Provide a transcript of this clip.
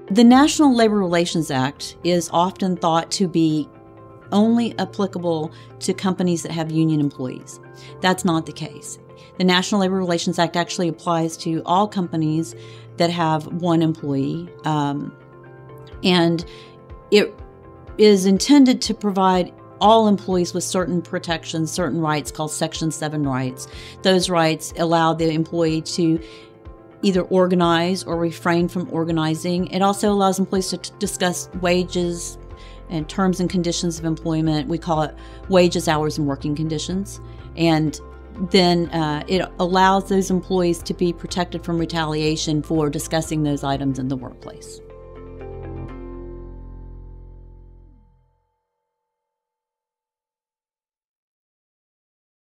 The National Labor Relations Act is often thought to be only applicable to companies that have union employees. That's not the case. The National Labor Relations Act actually applies to all companies that have one employee, and it is intended to provide all employees with certain protections, certain rights called Section 7 rights. Those rights allow the employee to either organize or refrain from organizing. It also allows employees to discuss wages and terms and conditions of employment. We call it wages, hours, and working conditions. And then it allows those employees to be protected from retaliation for discussing those items in the workplace.